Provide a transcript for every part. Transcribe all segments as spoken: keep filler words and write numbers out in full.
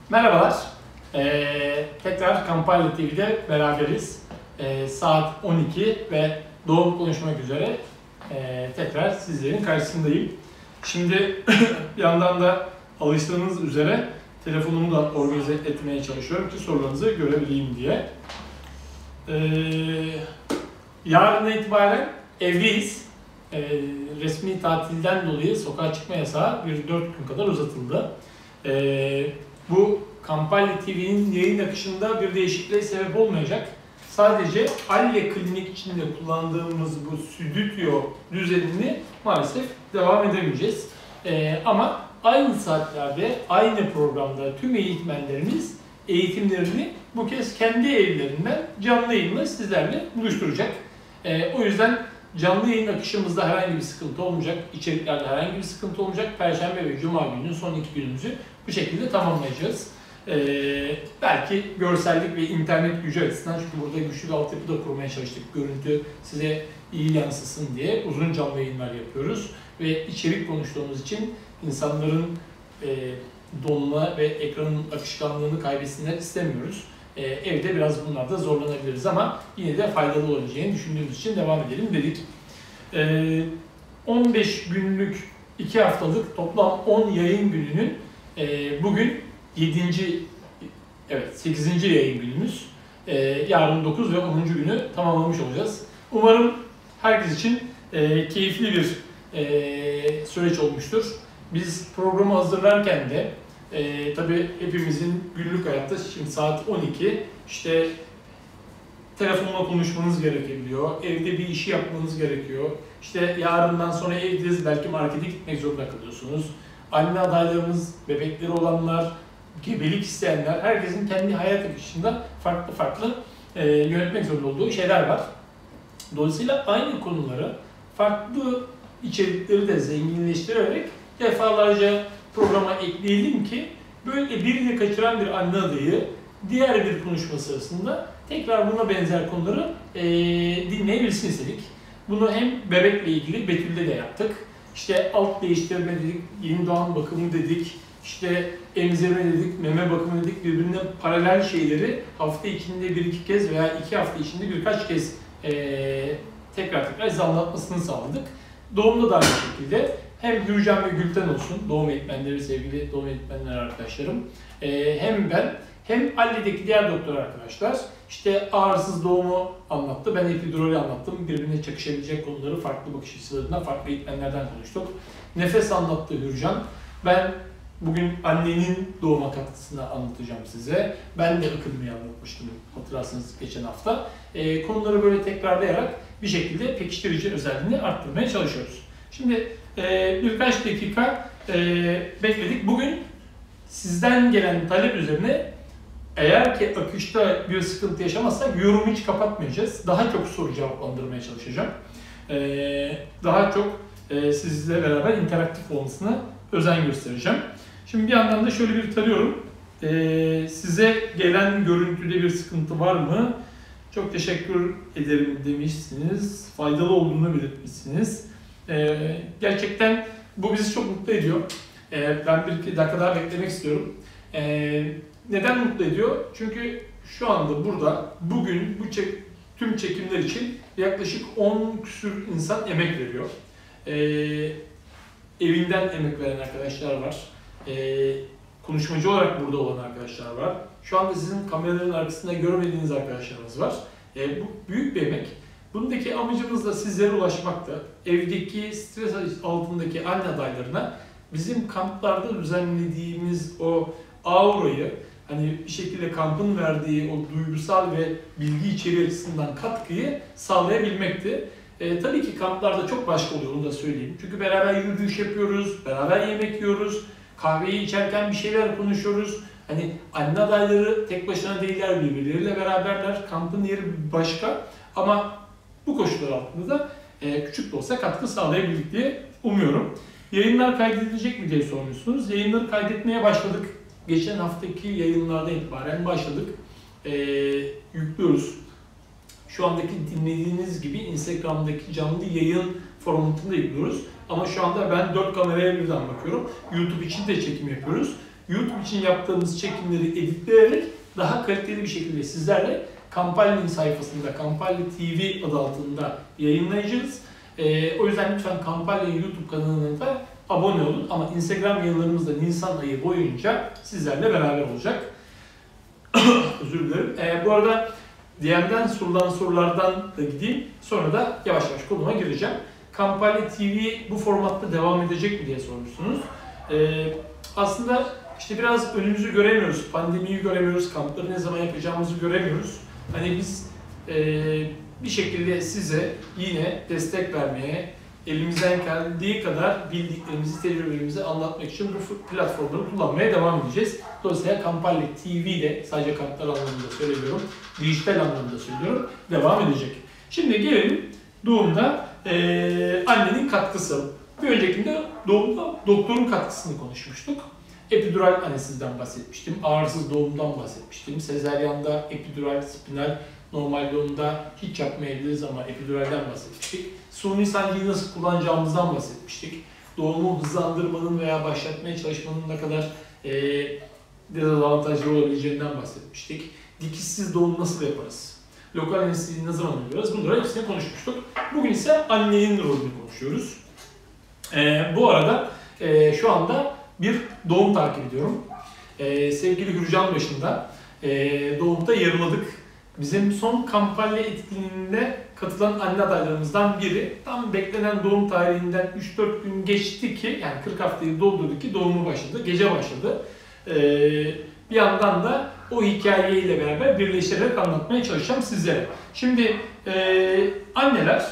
Merhabalar, ee, tekrar Kampanya T V'de beraberiz. Ee, saat on iki ve doğum konuşmak üzere ee, tekrar sizlerin karşısındayım. Şimdi bir yandan da alıştığınız üzere telefonumu da organize etmeye çalışıyorum ki sorularınızı görebileyim diye. Ee, yarından itibaren evdeyiz. Ee, resmi tatilden dolayı sokağa çıkma yasağı bir dört gün kadar uzatıldı. Ee, bu Kampanya T V'nin yayın akışında bir değişikliğe sebep olmayacak. Sadece Alle Klinik içinde kullandığımız bu stüdyo düzenini maalesef devam edemeyeceğiz. Ee, ama aynı saatlerde, aynı programda tüm eğitmenlerimiz eğitimlerini bu kez kendi evlerinden canlı yayınla sizlerle buluşturacak. Ee, o yüzden canlı yayın akışımızda herhangi bir sıkıntı olmayacak, içeriklerde herhangi bir sıkıntı olmayacak. Perşembe ve Cuma gününün son iki günümüzü bu şekilde tamamlayacağız. Ee, belki görsellik ve internet gücü açısından, çünkü burada güçlü bir altyapı da kurmaya çalıştık. Görüntü size iyi yansısın diye uzun canlı yayınlar yapıyoruz. Ve içerik konuştuğumuz için insanların e, donma ve ekranın akışkanlığını kaybetsinler istemiyoruz. Ee, evde biraz bunlarda zorlanabiliriz ama yine de faydalı olacağını düşündüğümüz için devam edelim dedik. Ee, on beş günlük, iki haftalık toplam on yayın gününün e, bugün yedinci evet sekizinci yayın günümüz. Ee, yarın dokuz ve onuncu günü tamamlamış olacağız. Umarım herkes için e, keyifli bir e, süreç olmuştur. Biz programı hazırlarken de Ee, tabii hepimizin günlük hayatta, şimdi saat on iki, işte telefonla konuşmanız gerekebiliyor, evde bir işi yapmanız gerekiyor, işte yarından sonra evdeyiz, belki markete gitmek zorunda kalıyorsunuz. Anne adaylarımız, bebekleri olanlar, gebelik isteyenler, herkesin kendi hayat akışında farklı farklı e, yönetmek zorunda olduğu şeyler var. Dolayısıyla aynı konuları, farklı içerikleri de zenginleştirerek defalarca programa ekleyelim ki böyle birini kaçıran bir anne adayı diğer bir konuşma sırasında tekrar buna benzer konuları e, dinleyebilsin istedik. Bunu hem bebekle ilgili Betül'de de yaptık. İşte alt değiştirme dedik, yeni doğan bakımı dedik, işte emzirme dedik, meme bakımı dedik, birbirine paralel şeyleri hafta içinde bir iki kez veya iki hafta içinde birkaç kez e, tekrar tekrar size anlatmasını sağladık. Doğumda da aynı şekilde hem Gürcan ve Gülten olsun, doğum eğitmenleri, sevgili doğum eğitmenler arkadaşlarım, ee, hem ben, hem Alle'deki diğer doktor arkadaşlar, işte ağrısız doğumu anlattı, ben epidurali anlattım, birbirine çakışabilecek konuları farklı bakış açılarından, farklı eğitmenlerden konuştuk. Nefes anlattı Gürcan, ben bugün annenin doğuma katkısını anlatacağım size. Ben de akılmayı anlatmıştım hatırlarsanız geçen hafta. Ee, konuları böyle tekrarlayarak bir şekilde pekiştirici özelliğini arttırmaya çalışıyoruz. Şimdi e, birkaç dakika e, bekledik. Bugün sizden gelen talep üzerine, eğer ki akışta bir sıkıntı yaşamazsak yorumu hiç kapatmayacağız. Daha çok soru cevaplandırmaya çalışacağım. E, daha çok e, sizle beraber interaktif olmasına özen göstereceğim. Şimdi bir yandan da şöyle bir tarıyorum. E, size gelen görüntüde bir sıkıntı var mı? Çok teşekkür ederim demişsiniz. Faydalı olduğunu belirtmişsiniz. Ee, gerçekten bu bizi çok mutlu ediyor. Ee, ben bir iki dakika daha beklemek istiyorum. Ee, neden mutlu ediyor? Çünkü şu anda burada, bugün bu çek, tüm çekimler için yaklaşık on küsür insan emek veriyor. Ee, evinden emek veren arkadaşlar var. Ee, konuşmacı olarak burada olan arkadaşlar var. Şu anda sizin kameraların arkasında görmediğiniz arkadaşlarımız var. Ee, bu büyük bir emek. Bundaki amacımız da sizlere ulaşmakta. Evdeki stres altındaki anne adaylarına bizim kamplarda düzenlediğimiz o aurayı, hani bir şekilde kampın verdiği o duygusal ve bilgi içeriği açısından katkıyı sağlayabilmekti. E, tabii ki kamplarda çok başka oluyor, onu da söyleyeyim. Çünkü beraber yürüyüş yapıyoruz, beraber yemek yiyoruz, kahveyi içerken bir şeyler konuşuyoruz. Hani anne adayları tek başına değiller, birbirleriyle beraberler. Kampın yeri başka ama bu koşullar altında da e, küçük de olsa katkı sağlayabildik diye umuyorum. Yayınlar kaydedilecek mi diye sormuşsunuz. Yayınları kaydetmeye başladık. Geçen haftaki yayınlardan itibaren başladık. E, yüklüyoruz. Şu andaki dinlediğiniz gibi Instagram'daki canlı yayın formatında yüklüyoruz. Ama şu anda ben dört kameraya birden bakıyorum. YouTube için de çekim yapıyoruz. YouTube için yaptığımız çekimleri editleyerek daha kaliteli bir şekilde sizlerle Kampalli'nin sayfasında Kampalli T V adı altında yayınlayacağız. Ee, o yüzden lütfen Kampalli YouTube kanalına da abone olun. Ama Instagram yayınlarımız da Nisan ayı boyunca sizlerle beraber olacak. Özür dilerim. Ee, bu arada D M'den sorulan sorulardan da gideyim. Sonra da yavaş yavaş konuma gireceğim. Kampalli T V bu formatta devam edecek mi diye sormuşsunuz. Ee, aslında işte biraz önümüzü göremiyoruz, pandemiyi göremiyoruz, kampları ne zaman yapacağımızı göremiyoruz. Hani biz e, bir şekilde size yine destek vermeye, elimizden geldiği kadar bildiklerimizi, tecrübelerimizi anlatmak için bu platformları kullanmaya devam edeceğiz. Dolayısıyla Kampalli T V'de, sadece kamplar anlamında söylemiyorum, dijital anlamda söylüyorum, devam edecek. Şimdi gelelim doğumda e, annenin katkısı. Bir öncekinde doğumda doktorun katkısını konuşmuştuk. Epidural anesteziden bahsetmiştim, ağrısız doğumdan bahsetmiştim, sezaryanda epidural, spinal, normal doğumda hiç yapmayabiliriz ama epiduralden bahsetmiştik. Suni sancıyı nasıl kullanacağımızdan bahsetmiştik. Doğumu hızlandırmanın veya başlatmaya çalışmanın ne kadar e, dezavantajlı olabileceğinden bahsetmiştik. Dikişsiz doğum nasıl yaparız? Lokal anesteziyi ne zaman uyguluyoruz? Bunları hepsini konuşmuştuk. Bugün ise annenin rolünü konuşuyoruz. E, bu arada e, şu anda bir doğum takip ediyorum. E, sevgili Gürcan başında e, doğumda yarıladık. Bizim son Kampalli etkinliğinde katılan anne adaylarımızdan biri tam beklenen doğum tarihinden üç dört gün geçti ki, yani kırk haftayı doldurdu ki doğumu başladı, gece başladı. Ee, bir yandan da o hikayeyle beraber birleştirerek anlatmaya çalışacağım sizlere. Şimdi e, anneler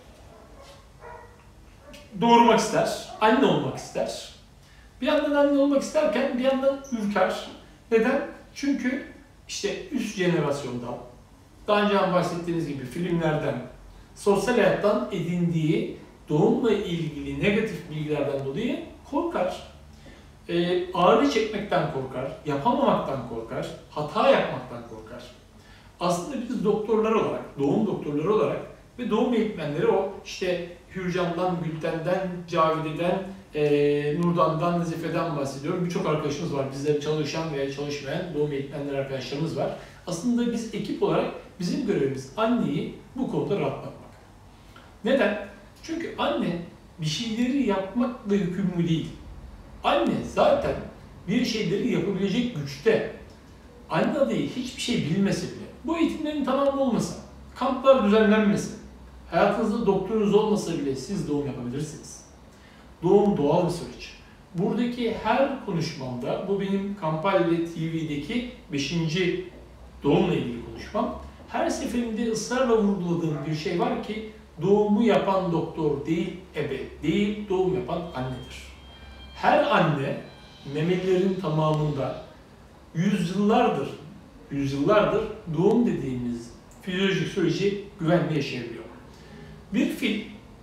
doğurmak ister, anne olmak ister. Bir yandan anne olmak isterken bir yandan ürker. Neden? Çünkü işte üst jenerasyondan, daha önce bahsettiğiniz gibi filmlerden, sosyal hayattan edindiği doğumla ilgili negatif bilgilerden dolayı korkar. Ee, ağrı çekmekten korkar, yapamamaktan korkar, hata yapmaktan korkar. Aslında biz doktorlar olarak, doğum doktorları olarak ve doğum eğitmenleri o işte Hürcan'dan, Gülten'den, Cavide'den, e, Nurdan'dan, Nazife'den bahsediyorum. Birçok arkadaşımız var, bizler çalışan veya çalışmayan doğum eğitmenleri arkadaşlarımız var. Aslında biz ekip olarak bizim görevimiz anneyi bu konuda rahatlatmak. Neden? Çünkü anne bir şeyleri yapmakla yükümlü değil. Anne zaten bir şeyleri yapabilecek güçte. Anne adayı hiçbir şey bilmese bile, bu eğitimlerin tamamı olmasa, kamplar düzenlenmese, hayatınızda doktorunuz olmasa bile siz doğum yapabilirsiniz. Doğum doğal bir süreç. Buradaki her konuşmamda, bu benim Kampalli T V'deki beşinci doğumla ilgili konuşmam, her seferinde ısrarla vurguladığım bir şey var ki doğumu yapan doktor değil, ebe değil, doğum yapan annedir. Her anne memelilerin tamamında yüzyıllardır, yüzyıllardır doğum dediğimiz fizyolojik süreci güvenli yaşayabiliyor. Bir fil,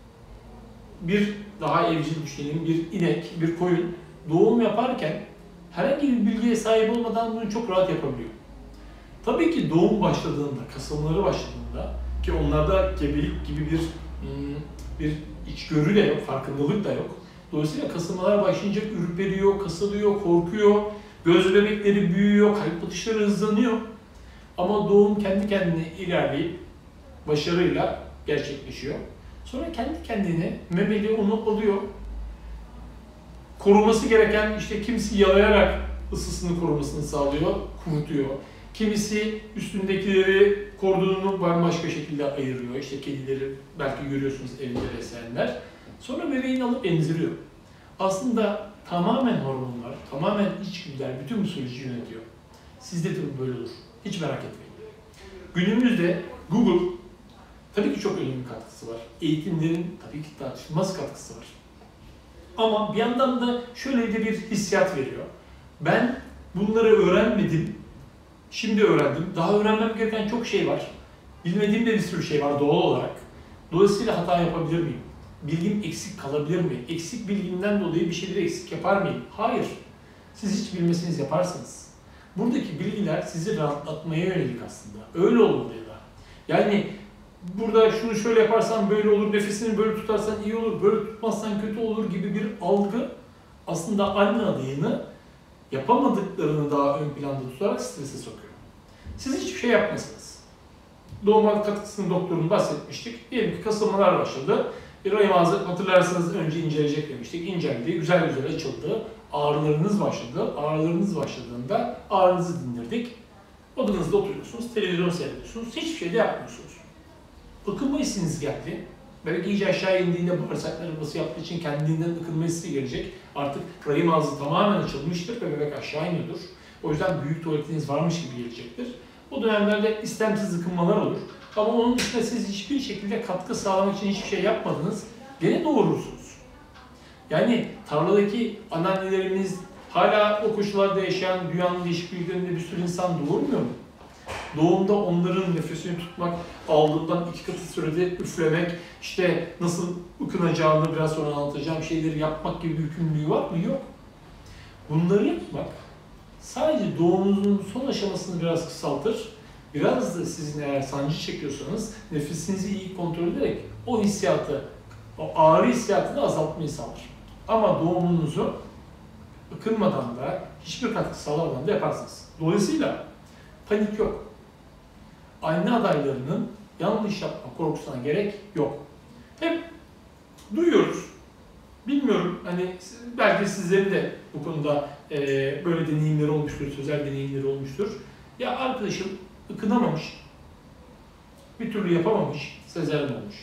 bir daha evcil düşünelim, bir inek, bir koyun doğum yaparken herhangi bir bilgiye sahip olmadan bunu çok rahat yapabiliyor. Tabii ki doğum başladığında, kasılmaları başladığında ki onlarda gebelik gibi bir bir içgörü de yok, farkındalık da yok. Dolayısıyla kasılmalar başlayınca ürperiyor, kasılıyor, korkuyor, göz bebekleri büyüyor, kalp atışları hızlanıyor. Ama doğum kendi kendine ilerleyip başarıyla gerçekleşiyor. Sonra kendi kendine memeli onu alıyor. Koruması gereken işte kimisi yalayarak ısısını korumasını sağlıyor, kurutuyor. Kimisi üstündekileri kordonunu bambaşka şekilde ayırıyor. İşte kedileri belki görüyorsunuz evinde besleyenler. Sonra bebeğini alıp emziriyor. Aslında tamamen hormonlar, tamamen içgüdüler bütün bu süreci yönetiyor. Sizde de böyle olur. Hiç merak etmeyin. Günümüzde Google tabii ki çok önemli katkısı var. Eğitimlerin tabii ki tartışılmaz katkısı var. Ama bir yandan da şöyle de bir hissiyat veriyor. Ben bunları öğrenmedim, şimdi öğrendim. Daha öğrenmem gereken çok şey var. Bilmediğim de bir sürü şey var doğal olarak. Dolayısıyla hata yapabilir miyim? Bilgim eksik kalabilir mi? Eksik bilgimden dolayı bir şeyleri eksik yapar mıyım? Hayır. Siz hiç bilmeseniz yaparsınız. Buradaki bilgiler sizi rahatlatmaya yönelik aslında. Öyle olmalı ya da. Yani burada şunu şöyle yaparsan böyle olur, nefesini böyle tutarsan iyi olur, böyle tutmazsan kötü olur gibi bir algı aslında anne adayını yapamadıklarını daha ön planda tutarak strese sokuyor. Siz hiçbir şey yapmasınız. Doğuma katkısını doktorun bahsetmiştik. Diyelim ki kasılmalar başladı. Bir rahim ağzı hatırlarsanız önce inceleyecek demiştik. İnceldi, güzel güzel açıldı. Ağrılarınız başladı. Ağrılarınız başladığında ağrınızı dindirdik. Odanızda oturuyorsunuz, televizyon seyrediyorsunuz, hiçbir şey de yapmıyorsunuz. Ikınma hissiniz geldi. Bebek iyice aşağı indiğinde bağırsakları bası yaptığı için kendinden ıkınma hissi gelecek. Artık rahim ağzı tamamen açılmıştır ve bebek aşağı iniyordur. O yüzden büyük tuvaletiniz varmış gibi gelecektir. O dönemlerde istemsiz ıkınmalar olur. Ama onun dışında siz hiçbir şekilde katkı sağlamak için hiçbir şey yapmadınız. Gene doğurursunuz. Yani tarladaki anneannelerimiz hala o koşullarda yaşayan dünyanın değişik ülkelerinde bir sürü insan doğurmuyor mu? Doğumda onların nefesini tutmak, aldığından iki katı sürede üflemek, işte nasıl ıkınacağını biraz sonra anlatacağım şeyleri yapmak gibi bir yükümlülüğü var mı? Yok. Bunları yapmak sadece doğumunuzun son aşamasını biraz kısaltır. Biraz da sizin eğer sancı çekiyorsanız nefesinizi iyi kontrol ederek o hissiyatı, o ağrı hissiyatını azaltmayı sağlar. Ama doğumunuzu ıkınmadan da hiçbir katkı sağlamadan da yaparsınız. Dolayısıyla panik yok. Anne adaylarının yanlış yapma korkusuna gerek yok. Hep duyuyoruz. Bilmiyorum, hani belki sizlerin de bu konuda e, böyle deneyimleri olmuştur, sözel deneyimleri olmuştur. Ya arkadaşım ıkınamamış, bir türlü yapamamış, sezaryen olmuş.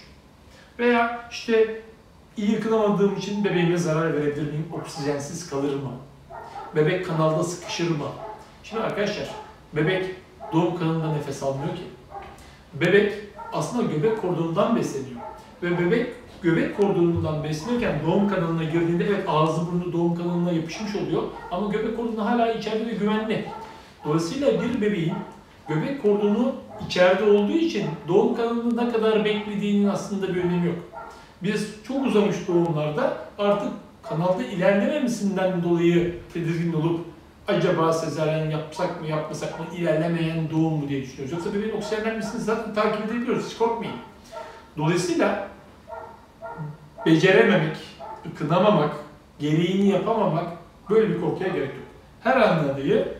Veya işte iyi ıkınamadığım için bebeğime zarar verebilir miyim, oksijensiz kalır mı? Bebek kanalda sıkışır mı? Şimdi arkadaşlar, bebek doğum kanalında nefes almıyor ki. Bebek aslında göbek kordonundan besleniyor. Ve bebek göbek kordonundan beslenirken doğum kanalına girdiğinde evet ağzı burnu doğum kanalına yapışmış oluyor. Ama göbek kordonu hala içeride ve güvenli. Dolayısıyla bir bebeğin göbek kordonu içeride olduğu için doğum kanalında ne kadar beklediğinin aslında bir önemi yok. Biz çok uzamış doğumlarda artık kanalda ilerlememesinden dolayı tedirgin olup acaba sezaryen yapsak mı yapmasak mı, ilerlemeyen doğum mu diye düşünüyoruz. Yoksa bebeğin oksijenlenmesini zaten takip edebiliyoruz, hiç korkmayın. Dolayısıyla becerememek, ıkınamamak, gereğini yapamamak, böyle bir korkuya gerek yok. Her anne adayı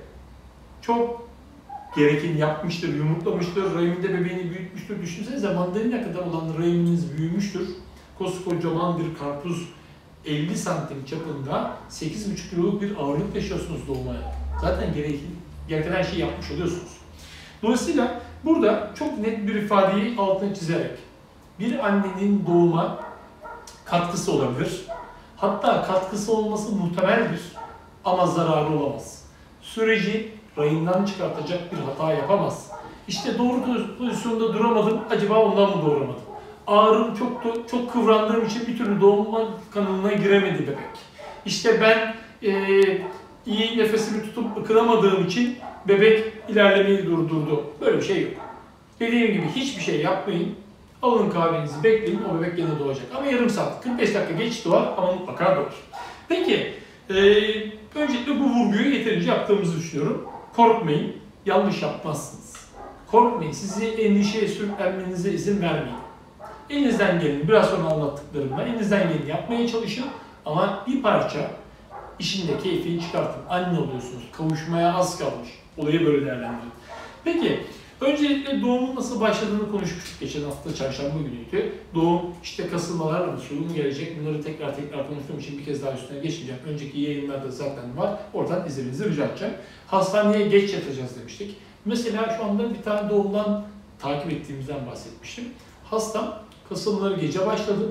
çok gerekeni yapmıştır, yumurtlamıştır, rahiminde bebeğini büyütmüştür. Düşünsenize mandalina kadar olan rahiminiz büyümüştür. Koskocaman bir karpuz elli santim çapında sekiz buçuk kiloluk bir ağırlık taşıyorsunuz doğmaya. Zaten gereken, gereken her şeyi yapmış oluyorsunuz. Dolayısıyla burada çok net bir ifadeyi altına çizerek bir annenin doğuma katkısı olabilir. Hatta katkısı olması muhtemeldir ama zararı olamaz. Süreci rayından çıkartacak bir hata yapamaz. İşte doğru pozisyonda duramadım, acaba ondan mı doğuramadım? Ağrım çok çok kıvrandığım için bir türlü doğum kanalına giremedi bebek. İşte ben e, iyi nefesimi tutup ıkınamadığım için bebek ilerlemeyi durdurdu. Böyle bir şey yok. Dediğim gibi hiçbir şey yapmayın. Alın kahvenizi bekleyin, o bebek gene doğacak. Ama yarım saat, kırk beş dakika geç doğar ama mutlaka doğar. Peki, e, öncelikle bu vurguyu yeterince yaptığımızı düşünüyorum. Korkmayın, yanlış yapmazsınız. Korkmayın, sizi endişeye sürüklenmenize izin vermeyin. Elinizden gelin, biraz sonra anlattıklarımla elinizden gelin yapmaya çalışın. Ama bir parça işin de keyfini çıkartın. Anne oluyorsunuz, kavuşmaya az kalmış. Olayı böyle değerlendirin. Peki, öncelikle doğumun nasıl başladığını konuşmuştuk geçen hafta çarşamba günüydü. Doğum işte kasılmalarla mı sorun gelecek, bunları tekrar tekrar konuştuğum için bir kez daha üstüne geçmeyeceğim. Önceki yayınlarda zaten var, oradan izlemenizi rica edeceğim. Hastaneye geç yatacağız demiştik. Mesela şu anda bir tane doğumdan takip ettiğimizden bahsetmiştim. Hastam kasılmaları gece başladı,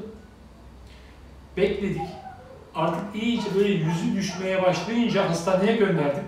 bekledik. Artık iyice böyle yüzü düşmeye başlayınca hastaneye gönderdim.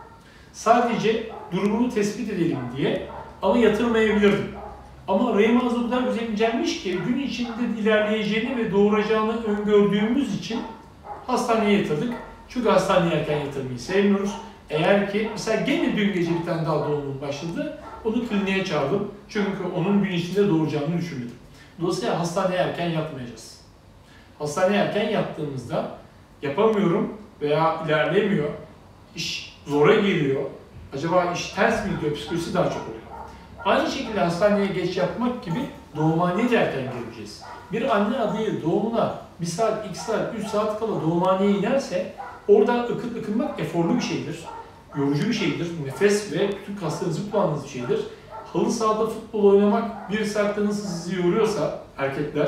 Sadece durumunu tespit edelim diye. Ama yatırmayabilirdim. Ama rahim ağzı o kadar güzel incelmiş ki gün içinde ilerleyeceğini ve doğuracağını öngördüğümüz için hastaneye yatırdık. Çünkü hastaneye erken yatırmayı sevmiyoruz. Eğer ki mesela gene dün gece bir tane daha doğumum başladı. Onu kliniğe çağırdım. Çünkü onun gün içinde doğuracağını düşünmedim. Dolayısıyla hastaneye erken yatmayacağız. Hastaneye erken yattığımızda yapamıyorum veya ilerlemiyor, iş zora geliyor. Acaba iş ters mi gidiyor, psikolojisi daha çok oluyor. Aynı şekilde hastaneye geç yatmak gibi doğumhaneye de erken geleceğiz. Bir anne adayı doğumuna bir saat, iki saat, üç saat kala doğumhaneye inerse Orada ıkın, ıkınmak eforlu bir şeydir. Yorucu bir şeydir. Nefes ve bütün kaslarınızı kullandığınız bir şeydir. Halı sahada futbol oynamak bir saatte nasıl sizi yoruyorsa erkekler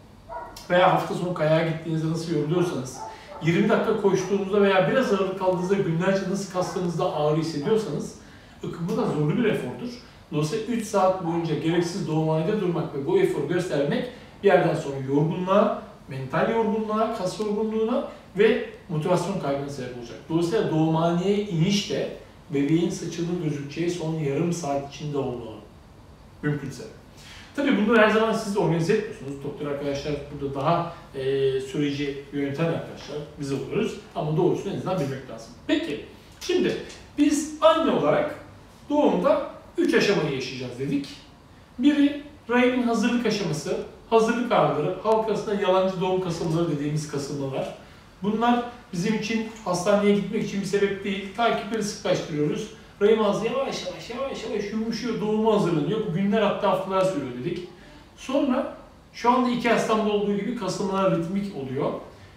veya hafta sonu kayağa gittiğinizde nasıl yoruluyorsanız, yirmi dakika koştuğunuzda veya biraz ağırlık kaldığınızda günlerce nasıl kaslarınızda ağrı hissediyorsanız, ıkınma da zorlu bir efordur. Dolayısıyla üç saat boyunca gereksiz doğumhanede durmak ve bu eforu göstermek bir yerden sonra yorgunluğa, mental yorgunluğa, kas yorgunluğuna ve motivasyon kaybına sebep olacak. Dolayısıyla doğumhaneye iniş de bebeğin saçının gözükeceği son yarım saat içinde olmalı. Mümkünse. Tabii bunları her zaman siz organize etmiyorsunuz. Doktor arkadaşlar burada daha e, süreci yöneten arkadaşlar biz oluyoruz. Ama doğrusunu en azından bilmek lazım. Peki, şimdi biz anne olarak doğumda üç aşamayı yaşayacağız dedik. Biri rahimin hazırlık aşaması, hazırlık ağrıları, halk arasında yalancı doğum kasılmaları dediğimiz kasılmalar. Bunlar bizim için hastaneye gitmek için bir sebep değil. Takipleri sıklaştırıyoruz. Rahim ağzı yavaş yavaş yavaş yavaş yumuşuyor, doğuma hazırlanıyor. Bu günler hatta haftalar sürüyor dedik. Sonra şu anda iki hastamda olduğu gibi kasılmalar ritmik oluyor.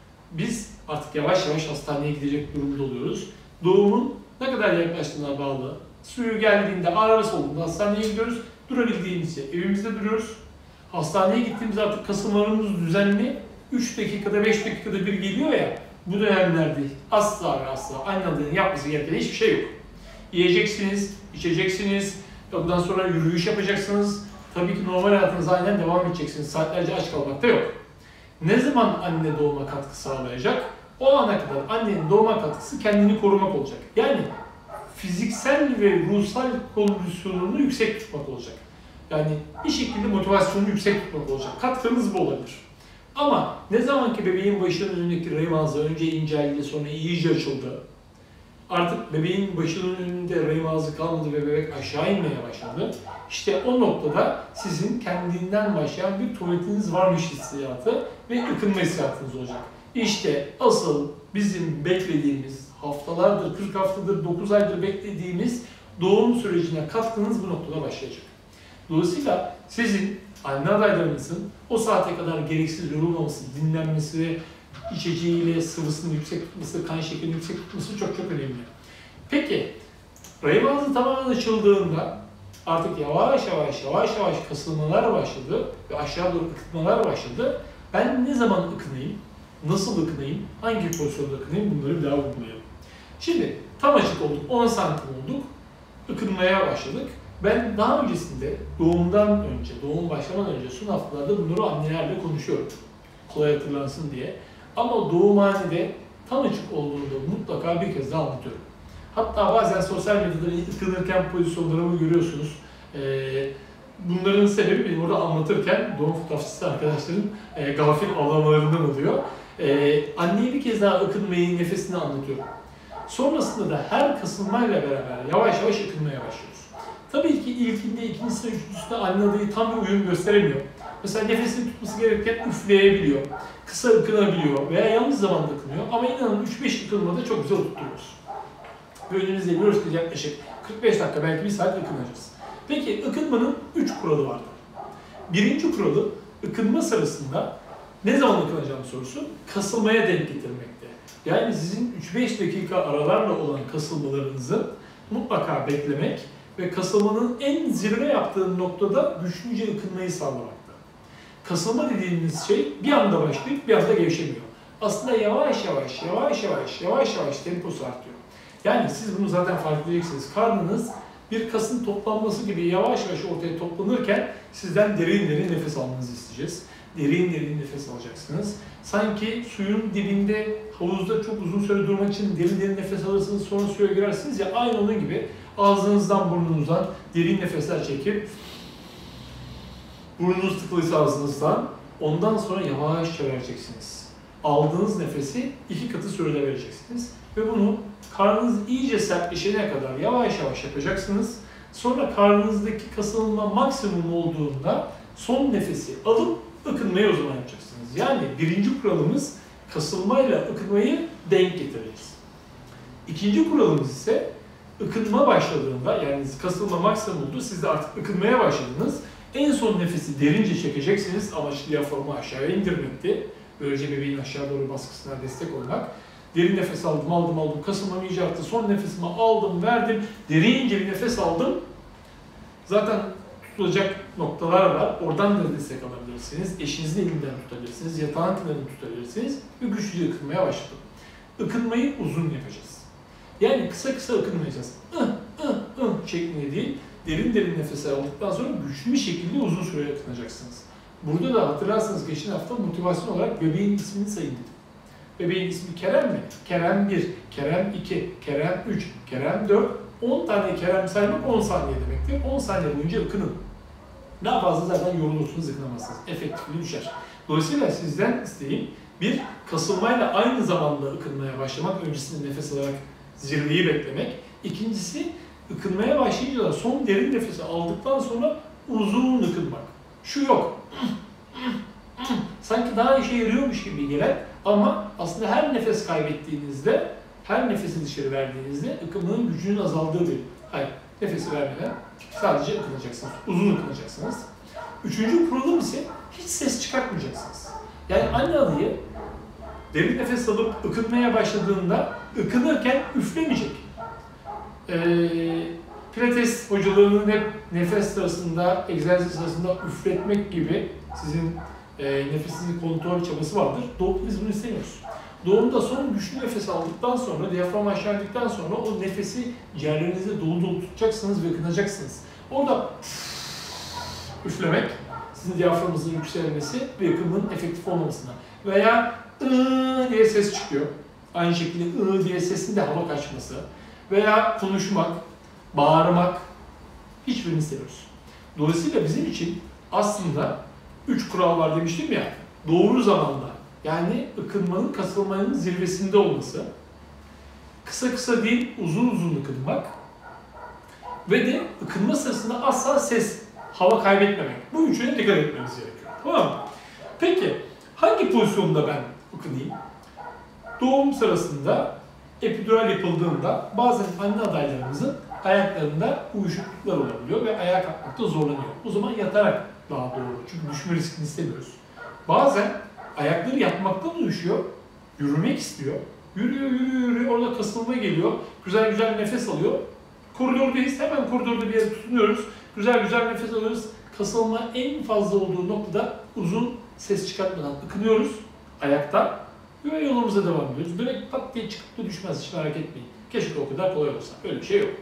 Biz artık yavaş yavaş hastaneye gidecek durumda oluyoruz. Doğumun ne kadar yaklaştığına bağlı. Suyu geldiğinde, ağrısı olduğunda hastaneye gidiyoruz. Durabildiğimizde evimizde duruyoruz. Hastaneye gittiğimizde artık kasılmalarımız düzenli. üç dakikada, beş dakikada bir geliyor ya, bu dönemlerde asla ve asla anne adayının yapması gereken hiçbir şey yok. Yiyeceksiniz, içeceksiniz, ondan sonra yürüyüş yapacaksınız. Tabii ki normal hayatınıza aynen devam edeceksiniz. Saatlerce aç kalmak da yok. Ne zaman anne doğuma katkı sağlayacak? O ana kadar annenin doğuma katkısı kendini korumak olacak. Yani fiziksel ve ruhsal kondisyonunu yüksek tutmak olacak. Yani bir şekilde motivasyonunu yüksek tutmak olacak. Katkınız bu olabilir. Ama ne zaman ki bebeğin başının önündeki rahim ağzı önce inceldi, sonra iyice açıldı. Artık bebeğin başının önünde rahim ağzı kalmadı ve bebek aşağı inmeye başladı. İşte o noktada sizin kendinden başlayan bir tuvaletiniz varmış hissiyatı ve ıkınma hissiyatınız olacak. İşte asıl bizim beklediğimiz, haftalardır, kırk haftadır, dokuz aydır beklediğimiz doğum sürecine katkınız bu noktada başlayacak. Dolayısıyla sizin anne adaylarınızın o saate kadar gereksiz yorulmaması, dinlenmesi, içeceğiyle sıvısını yüksek tutması, kan şekerini yüksek tutması çok çok önemli. Peki, rahim ağzı tamamen açıldığında artık yavaş yavaş yavaş yavaş kasılmalar başladı ve aşağı doğru ıkıtmalar başladı. Ben ne zaman ıkınayım, nasıl ıkınayım, hangi pozisyonda ıkınayım bunları bir daha vurgulayalım. Şimdi tam açık olduk, on santim olduk, ıkınmaya başladık. Ben daha öncesinde doğumdan önce, doğum başlamadan önce son haftalarda bunları annelerle konuşuyorum. Kolay hatırlansın diye. Ama doğumhanede tam açık olduğunda mutlaka bir kez daha anlatıyorum. Hatta bazen sosyal medyada ıkınırken pozisyonlarımı görüyorsunuz. Ee, bunların sebebi benim orada anlatırken doğum fotoğrafçısı arkadaşların e, gafil avlamalarından oluyor. Ee, anneye bir kez daha ıkınmayı, nefesini anlatıyorum. Sonrasında da her kasılmayla beraber yavaş yavaş ıkınmaya başlıyoruz. Tabii ki ilkinde, ikincisinde, üçüncüsünde anne adayı tam bir uyum gösteremiyor. Mesela nefesini tutması gerekirken üfleyebiliyor, kısa ıkınabiliyor veya yanlış zamanda ıkınıyor. Ama inanın üç beş ıkınmada çok güzel oturtuyoruz. Ve önünüzde biliyoruz ki yaklaşık kırk beş dakika, belki bir saat ıkınacağız. Peki ıkınmanın üç kuralı vardır. Birinci kuralı, ıkınma sırasında ne zaman ıkınacağım sorusu, kasılmaya denk getirmekte. Yani sizin üç beş dakika aralarla olan kasılmalarınızı mutlaka beklemek ve kasılmanın en zirve yaptığı noktada güçlüce ıkınmayı sağlamakta. Kasılma dediğimiz şey bir anda başlayıp bir anda gevşemiyor. Aslında yavaş yavaş, yavaş yavaş, yavaş yavaş temposu artıyor. Yani siz bunu zaten fark edeceksiniz. Karnınız bir kasın toplanması gibi yavaş yavaş ortaya toplanırken sizden derin derin nefes almanızı isteyeceğiz. Derin derin nefes alacaksınız. Sanki suyun dibinde, havuzda çok uzun süre durmak için derin derin nefes alırsınız, sonra suya girersiniz ya, aynı onun gibi ağzınızdan burnunuzdan derin nefesler çekip burnunuz tıklıysa ağzınızdan, ondan sonra yavaşça vereceksiniz. Aldığınız nefesi iki katı sürede vereceksiniz ve bunu karnınız iyice sertleşene kadar yavaş yavaş yapacaksınız. Sonra karnınızdaki kasılma maksimum olduğunda son nefesi alıp ıkınmayı o zaman yapacaksınız. Yani birinci kuralımız kasılmayla ıkınmayı denk getireceğiz. İkinci kuralımız ise ıkınma başladığında, yani kasılma maksimum oldu, siz de artık ıkınmaya başladınız. En son nefesi derince çekeceksiniz. Amaç diyaframı aşağıya indirmekti. Böylece bebeğin aşağı doğru baskısına destek olmak. Derin nefes aldım, aldım, aldım. Kasılmam iyice arttı. Son nefesimi aldım, verdim. Derince bir nefes aldım. Zaten tutulacak noktalar var. Oradan da destek alabilirsiniz. Eşinizin elinden tutabilirsiniz. Yatağın kenarını tutabilirsiniz. Ve güçlüce ıkınmaya başladım. Ikınmayı uzun yapacağız. Yani kısa kısa ıkınmayacağız. Ih, ih, ih şeklinde değil. Derin derin nefes aldıktan sonra güçlü bir şekilde uzun süre ıkınacaksınız. Burada da hatırlarsanız geçen hafta motivasyon olarak bebeğin ismini sayın dedim. Bebeğin ismi Kerem mi? Kerem bir, Kerem iki, Kerem üç, Kerem dört, on tane Kerem saymak on saniye demektir. on saniye boyunca ıkının. Daha fazla zaten yorulursunuz, ıkınamazsınız. Efektifliği düşer. Dolayısıyla sizden isteğim bir, kasılmayla aynı zamanda ıkınmaya başlamak, öncesinde nefes alarak zirveyi beklemek. İkincisi, ıkınmaya başlayınca da son derin nefesi aldıktan sonra uzun ıkınmak. Şu yok. Sanki daha işe yarıyormuş gibi gelen ama aslında her nefes kaybettiğinizde, her nefesi dışarı verdiğinizde ıkınmanın gücünün azaldığı bir. Hayır, nefesi vermeden sadece ıkınacaksınız, uzun ıkınacaksınız. Üçüncü kuralım ise hiç ses çıkartmayacaksınız. Yani anne adayı derin nefes alıp ıkınmaya başladığında ıkınırken üflemeyecek. Ee, Pilates hocalarının hep nefes sırasında, egzersiz sırasında üfletmek gibi sizin e, nefesinizi kontrol çabası vardır. Doğumda biz bunu istemiyoruz. Doğumda son güçlü nefes aldıktan sonra, diyafram aşağı indikten sonra o nefesi ciğerlerinizde dolu dolu tutacaksınız ve ıkınacaksınız. Orada üflemek, sizin diyaframınızın yükselmesi ve ıkınmanın efektif olmamasına. Veya ıı diye ses çıkıyor. Aynı şekilde ıı diye sesin de hava kaçması. Veya konuşmak, bağırmak, hiçbirini istemiyoruz. Dolayısıyla bizim için aslında üç kural var demiştim ya, doğru zamanda, yani ıkınmanın kasılmanın zirvesinde olması, kısa kısa değil uzun uzun ıkınmak ve de ıkınma sırasında asla ses, hava kaybetmemek. Bu üçüne dikkat etmemiz gerekiyor. Tamam mı? Peki, hangi pozisyonda ben ıkınayım? Doğum sırasında epidural yapıldığında bazen anne adaylarımızın ayaklarında uyuşukluklar olabiliyor ve ayağa kalkmakta zorlanıyor. O zaman yatarak daha doğru. Çünkü düşme riskini istemiyoruz. Bazen ayakları yatmaktan uyuşuyor, yürümek istiyor. Yürüyor, yürüyor, yürüyor. Orada kasılma geliyor. Güzel güzel nefes alıyor. Koridordayız. Hemen koridorda bir yere tutunuyoruz. Güzel güzel nefes alıyoruz. Kasılma en fazla olduğu noktada uzun ses çıkartmadan ıkınıyoruz ayakta. Ve yolumuza devam ediyoruz. Bebek pat diye çıkıp da düşmez. Hiç merak etmeyin. Keşke o kadar kolay olsa. Öyle bir şey yok.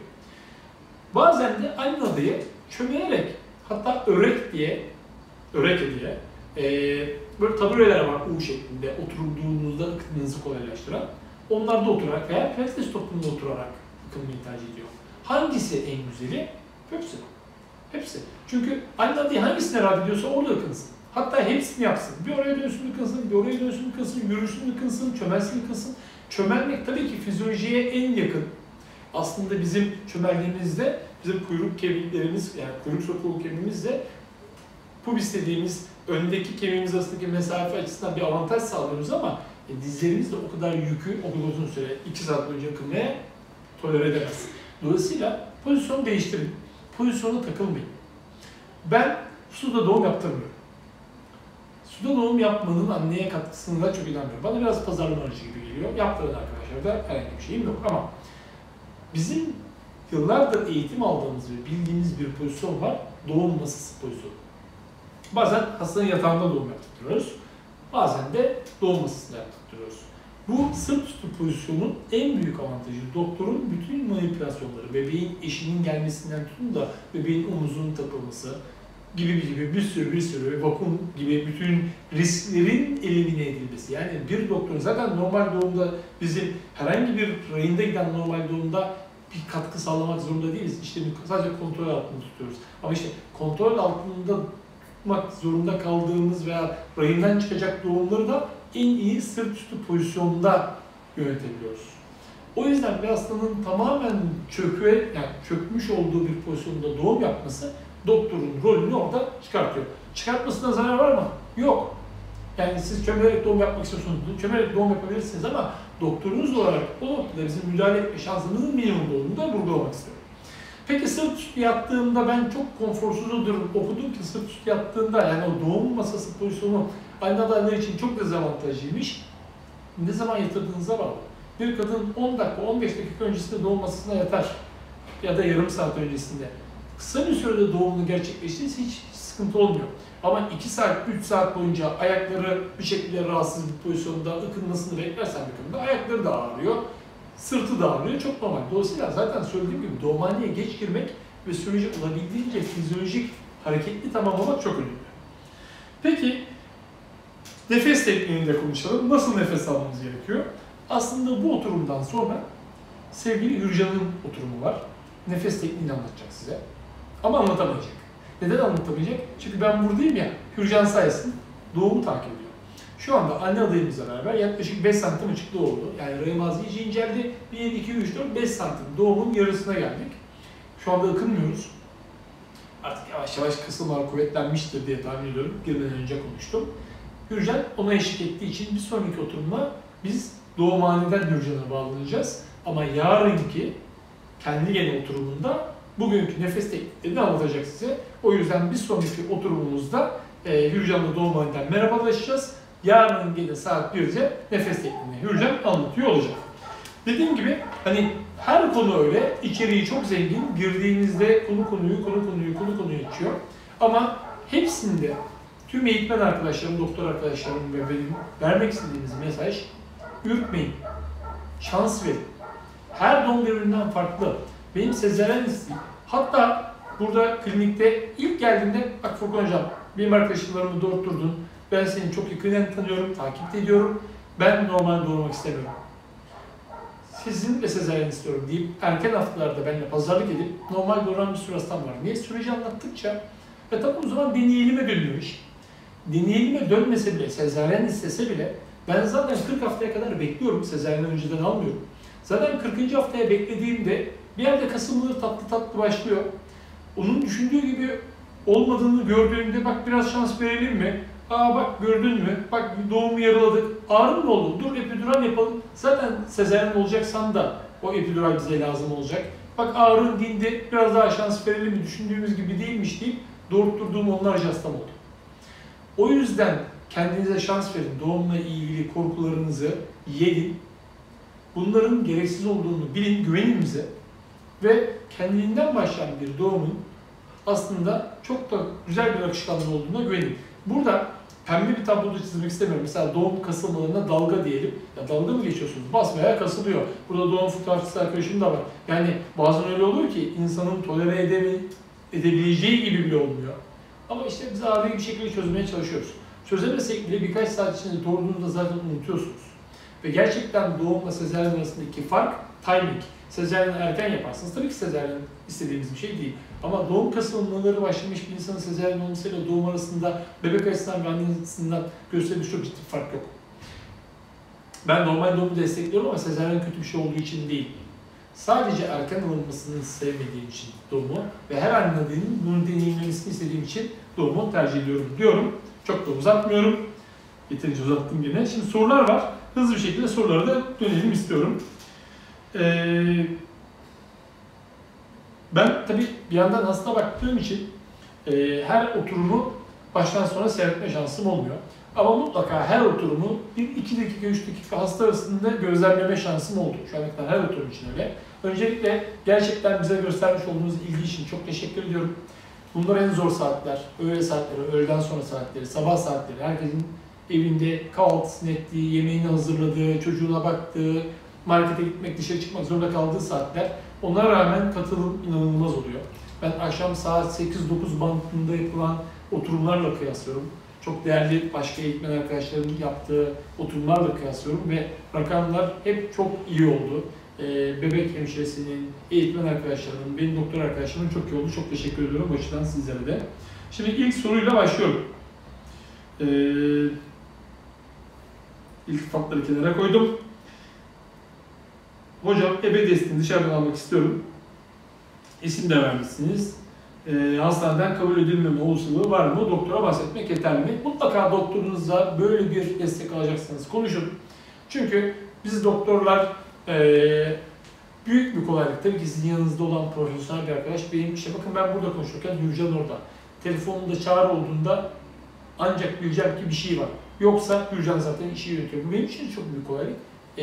Bazen de anne adayı çömelerek, hatta örek diye, örek diye, e, böyle tabureler var U şeklinde, oturduğunuzda ıkınmanızı kolaylaştıran. Onlarda oturarak veya pilates topunda oturarak ıkınmayı tercih ediyor. Hangisi en güzeli? Hepsi. Hepsi. Çünkü anne adayı hangisine rahat ediyorsa orada ıkınsın. Hatta hepsini yapsın. Bir oraya dönsün ıkınsın, bir oraya dönsün ıkınsın, yürüsün ıkınsın, çömelsin ıkınsın. Çömelmek tabii ki fizyolojiye en yakın. Aslında bizim çömeldiğimizde bizim kuyruk kemiklerimiz, yani kuyruk sokuğu kemiğimizle pubis dediğimiz öndeki kemiğimiz arasındaki mesafe açısından bir avantaj sağlıyoruz ama e, dizlerimiz de o kadar yükü o kadar uzun süre iki saat boyunca ıkınmaya tolere edemez. Dolayısıyla pozisyonu değiştirin. Pozisyona takılmayın. Ben suda doğum yaptırmıyorum. Suda doğum yapmanın anneye katkısına da çok inanmıyorum. Bana biraz pazarlama aracı gibi geliyor. Yaptıran arkadaşlar da herhangi bir şeyim yok ama bizim yıllardır eğitim aldığımız ve bildiğimiz bir pozisyon var. Doğum masası pozisyonu. Bazen hastanın yatağında doğum yaptırıyoruz. Bazen de doğum masasında yaptırıyoruz. Bu sırt üstü pozisyonun en büyük avantajı doktorun bütün manipülasyonları, bebeğin eşinin gelmesinden tutun da bebeğin omuzunun takılması gibi gibi bir sürü bir sürü vakum gibi bütün risklerin elimine edilmesi. Yani bir doktorun zaten normal doğumda bizim herhangi bir rayında giden normal doğumda bir katkı sağlamak zorunda değiliz. İşte sadece kontrol altında tutuyoruz. Ama işte kontrol altında tutmak zorunda kaldığımız veya rayından çıkacak doğumları da en iyi sırt üstü pozisyonda yönetebiliyoruz. O yüzden bir hastanın tamamen çöküğe, yani çökmüş olduğu bir pozisyonda doğum yapması doktorun rolünü orada çıkartıyor. Çıkartmasına zarar var mı? Yok. Yani siz çömelerek doğum yapmak istiyorsunuz, çömelerek doğum yapabilirsiniz ama doktorunuz olarak o noktada bizim müdahale etme şansımızın minimum olduğunu da vurgulamak istiyorum. Peki sırt üstü yattığında ben çok konforsuz olurum. Okudum ki sırt üstü yattığında yani o doğum masası pozisyonu anne adayları için çok dezavantajlıymış. Ne zaman yatırdığınıza bağlı. Bir kadın on dakika, on beş dakika öncesinde doğmasına yeter. Ya da yarım saat öncesinde. Kısa bir sürede doğumunu gerçekleştirirse hiç sıkıntı olmuyor. Ama iki saat, üç saat boyunca ayakları bir şekilde rahatsız bir pozisyonda ıkınmasını beklersen bir kadında ayakları da ağrıyor, sırtı da ağrıyor. Çok normal. Dolayısıyla zaten söylediğim gibi doğumhaneye geç girmek ve süreci olabildiğince fizyolojik, hareketli tamamlamak çok önemli. Peki, nefes tekniğinde konuşalım. Nasıl nefes almamız gerekiyor? Aslında bu oturumdan sonra sevgili Hürcan'ın oturumu var. Nefes tekniğini anlatacak size. Ama anlatamayacak. Neden anlatamayacak? Çünkü ben buradayım ya, Hürcan sayesinde doğumu takip ediyor. Şu anda anne adayımızla beraber yaklaşık beş santim açıklığı oldu. Yani rahim ağzı iyice inceldi. bir, iki, üç, dört, beş santim doğumun yarısına geldik. Şu anda ıkınmıyoruz. Artık yavaş yavaş kısımlar kuvvetlenmiştir diye tahmin ediyorum. Girmeden önce konuştum. Hürcan ona eşlik ettiği için bir sonraki oturumda biz doğumhaneden Hürcan'a bağlanacağız. Ama yarınki kendi gene oturumunda bugünkü nefes tekniklerini anlatacak size. O yüzden bir sonraki oturumumuzda e, Hürcan'la doğumhaneden merhabalaşacağız. Yarın gene saat birde nefes tekniğini Hürcan anlatıyor olacak. Dediğim gibi hani her konu öyle, içeriği çok zengin, girdiğinizde konu konuyu, konu konuyu, konu konuyu açıyor. Ama hepsinde tüm eğitmen arkadaşlarım, doktor arkadaşlarım ve benim vermek istediğimiz mesaj, ürkmeyin, şans verin. Her doğum birbirinden farklı. Benim sezaryen isteğim. Hatta burada klinikte ilk geldiğimde, bak Furkan Hocam, benim arkadaşlarımı doğurtturdun, ben seni çok yakından tanıyorum, takip ediyorum, ben normal doğurmak istemiyorum. Sizin ve sezaryen istiyorum deyip erken haftalarda benimle pazarlık edip normal doğuran bir sürü hastam var. Niye? Süreci anlattıkça ve tabi o zaman deneyelime dönüyor iş. Deneyelime dönmese bile, sezaryen istese bile ben zaten kırk haftaya kadar bekliyorum, sezaryeni önceden almıyorum. Zaten kırkıncı haftaya beklediğimde bir yerde kasılmaları tatlı tatlı başlıyor. Onun düşündüğü gibi olmadığını gördüğünde bak biraz şans verelim mi? Aa bak gördün mü? Bak doğumu yaraladık. Ağrı mı oldu? Dur epidural yapalım. Zaten sezaryen olacaksan da o epidural bize lazım olacak. Bak ağrın dindi, biraz daha şans verelim mi? Düşündüğümüz gibi değilmiş deyip doğurtturduğum onlarca hastam oldu. O yüzden kendinize şans verin. Doğumla ilgili korkularınızı yedin. Bunların gereksiz olduğunu bilin, güvenin bize. Ve kendiliğinden başlayan bir doğumun aslında çok da güzel bir akışkanlığı olduğuna güvenin. Burada pembe bir tabloda çizmek istemiyorum. Mesela doğum kasılmalarına dalga diyelim. Ya dalga mı geçiyorsunuz? Basbayağı kasılıyor. Burada doğum fotoğrafçısı arkadaşım da var. Yani bazen öyle oluyor ki insanın tolere edeme, edebileceği gibi bile olmuyor. Ama işte biz ağrıyı bir şekilde çözmeye çalışıyoruz. Çözemesek bile birkaç saat içinde doğurduğunuzda zaten unutuyorsunuz. Ve gerçekten doğumla sezaryen arasındaki fark timing. Sezaryen erken yaparsınız. Tabii ki sezaryen istediğimiz bir şey değil. Ama doğum kasılmaları başlamış bir insanın sezaryen olmasıyla doğum arasında bebek açısından ve anne açısından gösterilmiş çok ciddi bir fark yok. Ben normal doğumu destekliyorum ama sezaryen kötü bir şey olduğu için değil. Sadece erken alınmasını sevmediğim için doğumu ve her annenin bunu deneyimlemesini istediğim için doğumu tercih ediyorum diyorum. Çok da uzatmıyorum. Yeterince uzattım yine. Şimdi sorular var. Hızlı bir şekilde sorulara da dönelim istiyorum. Ee, ben tabii bir yandan hasta baktığım için e, her oturumu baştan sona seyretme şansım olmuyor. Ama mutlaka her oturumu bir iki dakika, üç dakika hasta arasında gözlemleme şansım oldu. Şu ana kadar her oturum için öyle. Öncelikle gerçekten bize göstermiş olduğunuz ilgi için çok teşekkür ediyorum. Bunlar en zor saatler, öğle saatleri, öğleden sonra saatleri, sabah saatleri, herkesin evinde kahvaltısını ettiği, yemeğini hazırladığı, çocuğuna baktığı, markete gitmek, dışarı çıkmak zorunda kaldığı saatler. Ona rağmen katılım inanılmaz oluyor. Ben akşam saat sekiz dokuz bandında yapılan oturumlarla kıyaslıyorum. Çok değerli başka eğitmen arkadaşlarımın yaptığı oturumlarla kıyaslıyorum ve rakamlar hep çok iyi oldu. Ee, bebek hemşiresinin, eğitmen arkadaşlarımın, benim doktor arkadaşlarımın çok iyi oldu. Çok teşekkür ediyorum bu açıdan sizlere de. Şimdi ilk soruyla başlıyorum. Ee, İltifatları kenara koydum. Hocam ebe desteğini dışarıdan almak istiyorum. İsim de vermişsiniz. Ee, hastaneden kabul edilmeme olasılığı var mı? Doktora bahsetmek yeterli mi? Mutlaka doktorunuzla böyle bir destek alacaksanız konuşun. Çünkü biz doktorlar e, büyük bir kolaylık. Tabii ki sizin yanınızda olan profesyonel bir arkadaş. Benim işte bakın ben burada konuşurken Hürcan orada. Telefonumda çağrı olduğunda ancak bileceğim ki bir şey var. Yoksa Hürcan zaten işi yönetiyor. Bu benim için çok büyük kolaylık. E,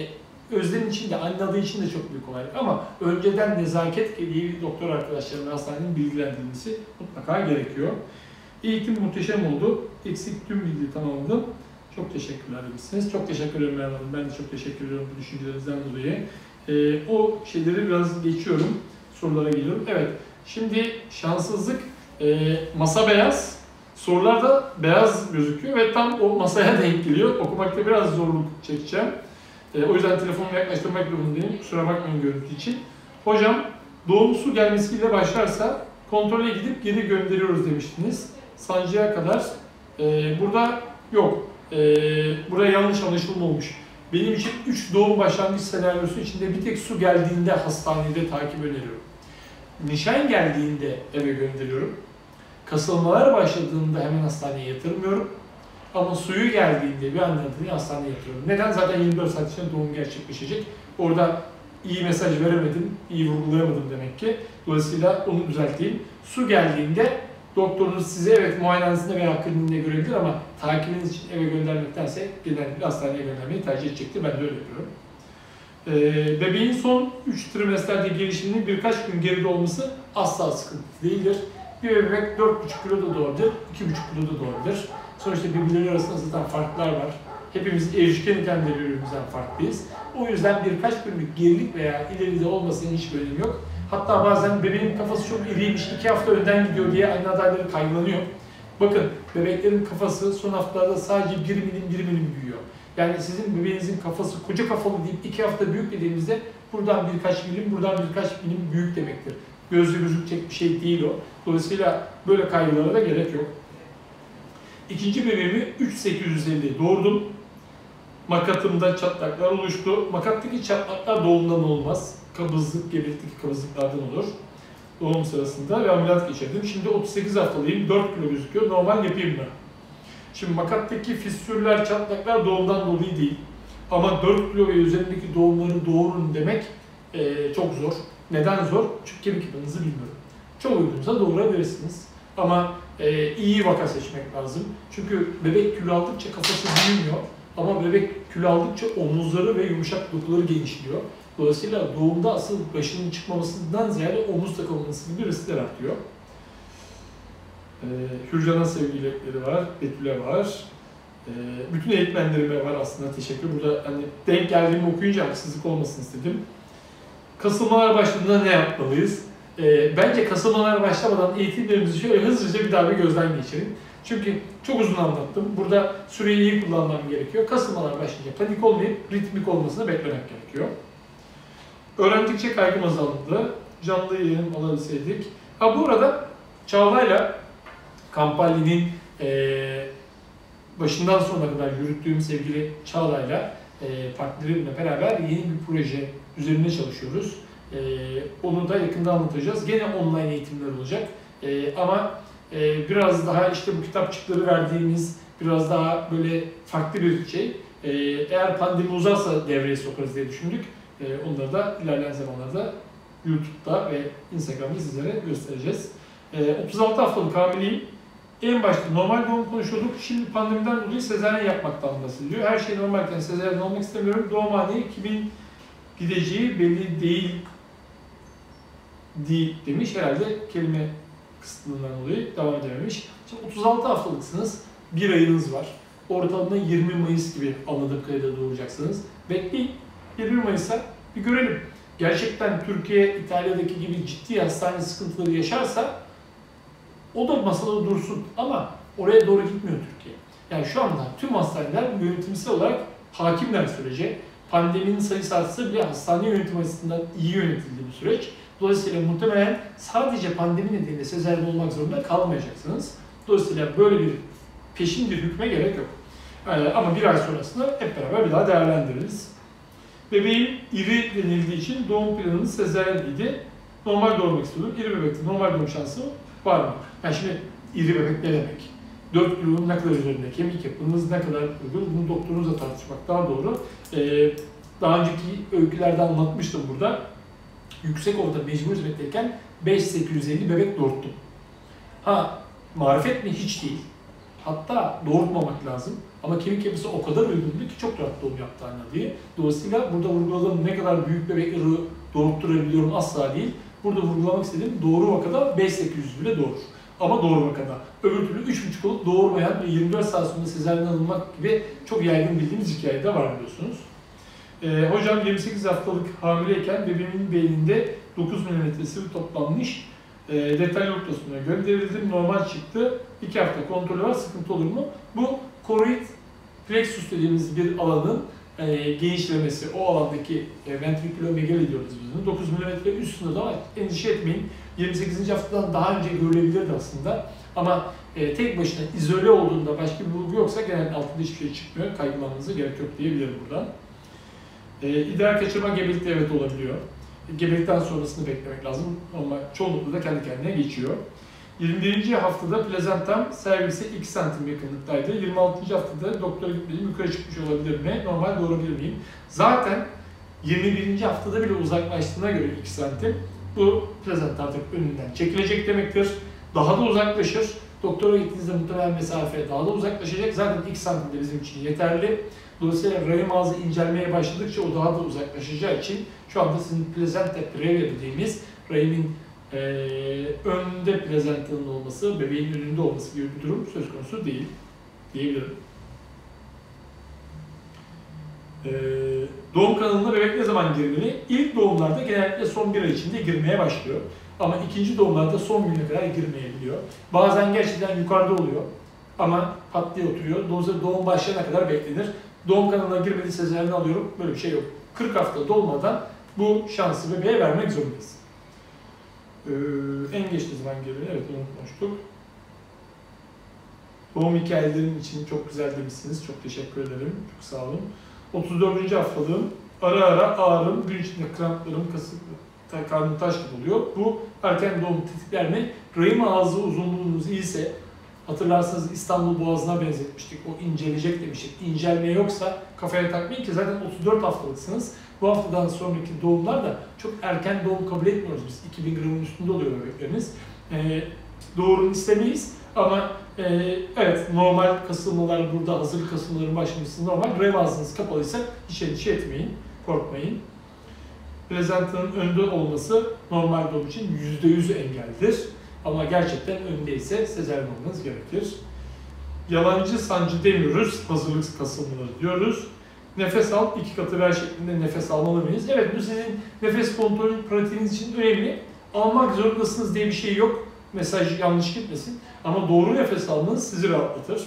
Özlem için de, anne adayı için de çok büyük kolaylık ama önceden nezaket gereği doktor arkadaşlarının, hastanenin bilgilendirilmesi mutlaka gerekiyor. Eğitim muhteşem oldu. Eksik tüm bilgi tamamladım. Çok teşekkürler demişsiniz. Çok teşekkür ederim Merve Hanım. Ben de çok teşekkür ediyorum bu düşüncelerinizden dolayı. Ee, o şeyleri biraz geçiyorum. Sorulara geliyorum. Evet. Şimdi şanssızlık. E, masa beyaz. Sorular da beyaz gözüküyor ve tam o masaya denk geliyor. Okumakta biraz zorluk çekeceğim. E, o yüzden telefonumu yaklaştırmak durumundayım. Kusura bakmayın görüntü için. Hocam, doğum su gelmesiyle başlarsa kontrole gidip geri gönderiyoruz demiştiniz. Sancıya kadar. E, burada yok. E, buraya yanlış anlaşılma olmuş. Benim için üç doğum başlangıç senaryosu içinde bir tek su geldiğinde hastanede takip öneriyorum. Nişan geldiğinde eve gönderiyorum. Kasılmalar başladığında hemen hastaneye yatırmıyorum. Ama suyu geldiğinde bir anlatını hastaneye yatırıyorum. Neden? Zaten yirmi dört saat içinde doğum gerçekleşecek. Orada iyi mesaj veremedim, iyi vurgulayamadım demek ki. Dolayısıyla onu düzelteyim. Su geldiğinde doktorunuz size evet muayenehanesinde veya kliniğinde görebilir ama takibiniz için eve göndermektense genellikle hastaneye göndermeyi tercih edecektir. Ben de öyle yapıyorum. Ee, bebeğin son üç trimesterde gelişiminin birkaç gün geride olması asla sıkıntı değildir. Bir bebek dört buçuk kilo da doğabilir, iki buçuk kilo da doğabilir. Sonuçta birbirleri arasında zaten farklar var. Hepimiz erişken iken de birbirimizden farklıyız. O yüzden birkaç günlük gerilik veya ileride olmasının hiçbir önemi yok. Hatta bazen bebeğin kafası çok iriymiş, iki hafta önden gidiyor diye anne adayları kaygılanıyor. Bakın, bebeklerin kafası son haftalarda sadece bir milim bir milim büyüyor. Yani sizin bebeğinizin kafası koca kafalı deyip iki hafta büyük dediğimizde buradan birkaç milim, buradan birkaç milim büyük demektir. Gözle gözükecek bir şey değil o. Dolayısıyla böyle kaygılara da gerek yok. İkinci bebeğimi üç bin sekiz yüz elli doğurdum. Makatımda çatlaklar oluştu. Makattaki çatlaklar doğumdan olmaz. Kabızlık, gebelikteki kabızlıklardan olur. Doğum sırasında ve ameliyat geçirdim. Şimdi otuz sekiz haftalıyım, dört kilo gözüküyor. Normal yapayım mı? Şimdi makattaki fistüller, çatlaklar doğumdan dolayı değil. Ama dört kilo ve üzerindeki doğumları doğurun demek e, çok zor. Neden zor? Çünkü kemik yapınızı bilmiyorum. Çok uygunsa doğurabilirsiniz. Ama e, iyi vaka seçmek lazım. Çünkü bebek kilo aldıkça kafası büyümüyor. Ama bebek kilo aldıkça omuzları ve yumuşak dokuları genişliyor. Dolayısıyla doğumda asıl başının çıkmamasından ziyade omuz takılması gibi riskler artıyor. Ee, Hürcan'ın sevgilileri var, Betül'e var. Ee, bütün eğitmenlerime var aslında, teşekkür. Burada hani denk geldiğimi okuyunca haksızlık olmasın istedim. Kasılmalar başladığında ne yapmalıyız? Ee, bence kasılmalar başlamadan eğitimlerimizi şöyle hızlıca bir daha bir gözden geçirin. Çünkü çok uzun anlattım. Burada süreyi iyi kullanmam gerekiyor. Kasılmalar başlayınca panik olmayıp ritmik olmasını beklemek gerekiyor. Öğrendikçe kaygım azaldı. Canlı yayın alabilseydik. Ha bu arada Çağla'yla Kampalli'nin e, başından sonuna kadar yürüttüğüm sevgili Çağla'yla e, partnerimle beraber yeni bir proje üzerinde çalışıyoruz. E, onu da yakında anlatacağız. Gene online eğitimler olacak. E, ama e, biraz daha işte bu kitapçıkları verdiğimiz biraz daha böyle farklı bir şey. E, eğer pandemi uzarsa devreye sokarız diye düşündük. E, onları da ilerleyen zamanlarda YouTube'da ve Instagram'da sizlere göstereceğiz. E, otuz altı haftalık hamileyim. En başta normal doğum konuşuyorduk. Şimdi pandemiden dolayı sezaryen yapmaktan bahsediliyor. Her şey normalken sezaryen olmak istemiyorum. Doğumhaneye kimin gideceği belli değil değil demiş. Herhalde kelime kısıtlığından dolayı devam edememiş. Şimdi otuz altı haftalıksınız. Bir ayınız var. Ortalama yirmi Mayıs gibi anladığım kadarıyla doğuracaksınız. Bekleyin. yirmi Mayıs'a bir görelim. Gerçekten Türkiye, İtalya'daki gibi ciddi hastane sıkıntıları yaşarsa o da masada dursun ama oraya doğru gitmiyor Türkiye. Yani şu anda tüm hastaneler yönetimsel olarak hakimler sürece. Pandeminin sayısı artsa bile hastane yönetimi açısından iyi yönetildiği bir süreç. Dolayısıyla muhtemelen sadece pandemi nedeniyle sezaryen olmak zorunda kalmayacaksınız. Dolayısıyla böyle bir peşin bir hükme gerek yok. Yani ama bir ay sonrasında hep beraber bir daha değerlendiririz. Bebeğim iri denildiği için doğum planımız sezaryeniydi. Normal doğurmak istiyordum. İri bebekte normal doğum şansı var mı? Yani şimdi iri bebek ne demek? dört kilonun ne kadar üzerinde, kemik yapınız ne kadar uygun, bunu doktorunuzla tartışmak daha doğru. Ee, daha önceki öykülerde anlatmıştım burada. Yüksekova'da mecbur hizmetteyken beş bin sekiz yüz elli bebek doğurttum. Ha, marifet mi? Hiç değil. Hatta doğurtmamak lazım. Ama kemik yapısı o kadar uygundu ki çok rahat doğum yaptı anne diye. Dolayısıyla burada vurguladığım ne kadar büyük bebekleri doğurtturabiliyorum asla değil. Burada vurgulamak istediğim doğru vakada beş sekiz yüz bile doğurur. Ama doğru vakada. Öbür türlü üç buçuk olup doğurmayan ve yirmi dört saat sonra sezaryen alınmak gibi çok yaygın bildiğimiz hikayede var biliyorsunuz. Ee, hocam yirmi sekiz haftalık hamileyken bebeğimin beyninde dokuz milimetre sıvı toplanmış. E, detaylı ultrasona gönderildim. Normal çıktı. iki hafta kontrolü var. Sıkıntı olur mu? Bu koroid plexus dediğimiz bir alanın e, genişlemesi. O alandaki e, ventrikulomegali diyoruz biz bunu. dokuz milimetre üstünde de var. Endişe etmeyin. yirmi sekizinci haftadan daha önce görülebilirdi aslında. Ama e, tek başına izole olduğunda başka bir bulgu yoksa genelde altında hiçbir şey çıkmıyor. Kaygılanmanıza gerek yok diyebilirim buradan. E, idrar kaçırma gebelikte evet olabiliyor. Gebelikten sonrasını beklemek lazım ama çoğunlukla da kendi kendine geçiyor. yirmi birinci haftada plazentam servise iki santim yakınlıktaydı. yirmi altıncı haftada doktora gitmedim, yukarı çıkmış olabilir mi? Normal doğurabilir miyim? Zaten yirmi birinci haftada bile uzaklaştığına göre iki santim bu plazenta artık önünden çekilecek demektir. Daha da uzaklaşır. Doktora gittiğinizde muhtemelen mesafe daha da uzaklaşacak. Zaten iki santim de bizim için yeterli. Dolayısıyla rahim ağzı incelmeye başladıkça o daha da uzaklaşacağı için şu anda sizin plazenta previa dediğimiz rahimin e, önünde plazentanın olması, bebeğin önünde olması gibi bir durum söz konusu değil diyebilirim. E, doğum kanalına bebek ne zaman girmeli? İlk doğumlarda genellikle son bir ay içinde girmeye başlıyor. Ama ikinci doğumlarda son güne kadar girmeyebiliyor. Bazen gerçekten yukarıda oluyor ama pat diye oturuyor. Dolayısıyla doğum başlayana kadar beklenir. Doğum kanalına girmedi sezaryen alıyorum. Böyle bir şey yok. kırk hafta dolmadan bu şansı bebeğe vermek zorundayız. Ee, en geç ne zaman geliyor? Evet, onu konuştuk. Doğum hikayelerin için çok güzel demişsiniz. Çok teşekkür ederim. Çok sağ olun. otuz dördüncü haftalığım. Ara ara ağrım, gün içinde kramplarım, kasık, karnım taş gibi oluyor. Bu erken doğum tetikler mi? Rahim ağzı uzunluğunuz iyiyse, hatırlarsanız İstanbul Boğazı'na benzetmiştik. O incelecek demiştik. İncelme yoksa kafaya takmayın ki zaten otuz dört haftalıksınız. Bu haftadan sonraki doğumlar da çok erken doğum kabul etmiyoruz biz. iki bin gramın üstünde oluyor bebekleriniz. Ee, doğurun istemeyiz ama e, evet normal kasılmalar burada, hazırlık kasılmaların başlaması normal. Rahim ağzınız kapalıysa hiç endişe etmeyin, korkmayın. Plazentanın önde olması normal doğum için yüzde yüz engeldir. Ama gerçekten öndeyse sezaryen olmanız gerekir. Yalancı sancı demiyoruz, hazırlık kasılmaları diyoruz. Nefes al, iki katı ver şeklinde nefes almalı mıyız? Evet, bu sizin nefes kontrolü pratiğiniz için önemli. Almak zorundasınız diye bir şey yok. Mesaj yanlış gitmesin. Ama doğru nefes almanız sizi rahatlatır.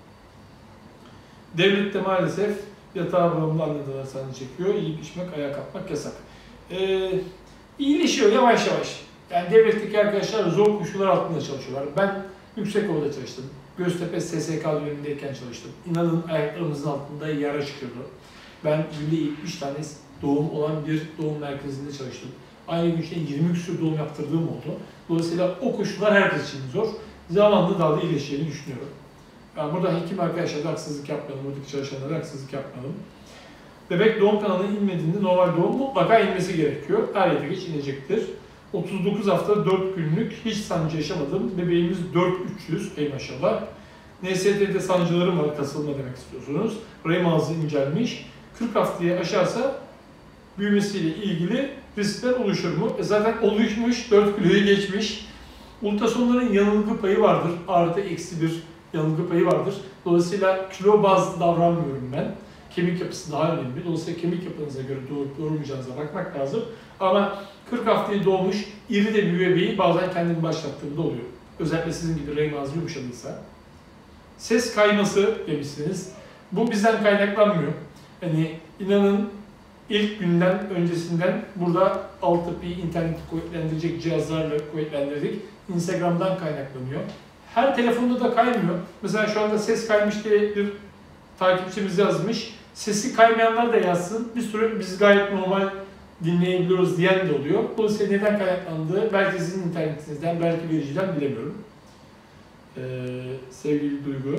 Devlette maalesef yatağa bağımlı anneler sancı çekiyor. Yiyip içmek, ayağa kalkmak yasak. Ee, iyileşiyor yavaş yavaş. Yani devletteki arkadaşlar zor koşullar altında çalışıyorlar. Ben Yüksekova'da çalıştım. Göztepe S S K dönemindeyken çalıştım. İnanın ayaklarımızın altında yara çıkıyordu. Ben günde yetmiş tane doğum olan bir doğum merkezinde çalıştım. Aynı gün içinde yirmi küsur doğum yaptırdığım oldu. Dolayısıyla o koşullar herkes için zor. Zamanla daha da iyileşeceğini düşünüyorum. Yani burada hekim arkadaşlara haksızlık yapmayalım, buradaki çalışanlara haksızlık yapmayalım. Bebek doğum kanalına inmediğinde normal doğum mutlaka inmesi gerekiyor. Er ya da geç inecektir. otuz dokuz hafta dört günlük hiç sancı yaşamadım. Bebeğimiz dört bin üç yüz, ey maşallah. N S T'de sancılarım var, kasılma demek istiyorsunuz. Rahim ağzı incelmiş. kırk haftayı aşarsa büyümesiyle ilgili riskler oluşur mu? E zaten oluşmuş, dört kiloyu geçmiş. Ultrasonların yanılgı payı vardır. Artı eksi bir yanılgı payı vardır. Dolayısıyla kilo bazlı davranmıyorum ben. Kemik yapısı daha önemli. Dolayısıyla kemik yapınıza göre doğurup doğurmayacağınıza bakmak lazım. Ama kırk haftayı doğmuş, iri de bir bebeği bazen kendimi başlattığımda oluyor. Özellikle sizin gibi rahim ağzı yumuşadıysa. Ses kayması demişsiniz. Bu bizden kaynaklanmıyor. Hani inanın ilk günden öncesinden burada altı pi interneti kuvvetlendirecek cihazlarla kuvvetlendirdik. Instagram'dan kaynaklanıyor. Her telefonda da kaymıyor. Mesela şu anda ses kaymış diye bir takipçimiz yazmış. Sesi kaymayanlar da yazsın. Bir sürü biz gayet normal dinleyebiliyoruz diyen de oluyor. Dolayısıyla neden kaynaklandığı belki sizin internetinizden, belki vericiden bilemiyorum. Ee, sevgili Duygu.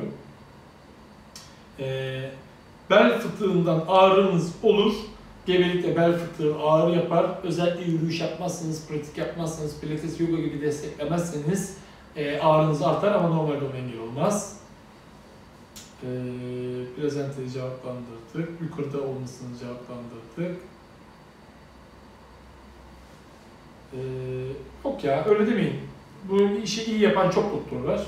Ee, bel fıtığından ağrınız olur. Gebelikte bel fıtığı ağrı yapar. Özellikle yürüyüş yapmazsanız, pratik yapmazsanız, pilates, yoga gibi desteklemezseniz e, ağrınız artar ama normal doğum engel olmaz. Ee, Prezenteyi cevaplandırdık. Yukarıda olmasını cevaplandırdık. Ee, yok ya, öyle demeyin. Bu işi iyi yapan çok doktor var.